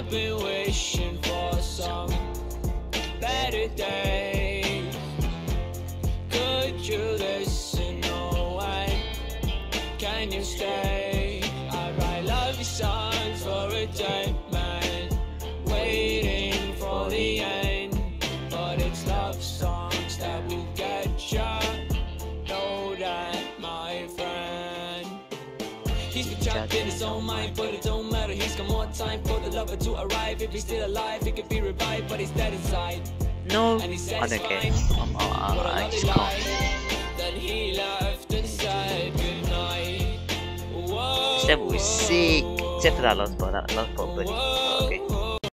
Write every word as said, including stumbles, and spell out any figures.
I've been wishing for some better days. Could you listen? No, why can you stay? I write love songs for a Deadman, waiting for the end. But it's love songs that will get ya. Know that, my friend. He's been trapped in his own mind, but it don't matter. He's got more time for the lover to arrive. If he's still alive, he could be revived, but he's dead inside. No, And he says ano ke? fine, Um, uh, what a ayos lovely ko. lie. Then he left and said goodnight. Whoa, Siya music. Siya pala lost po. Lost po. Okay.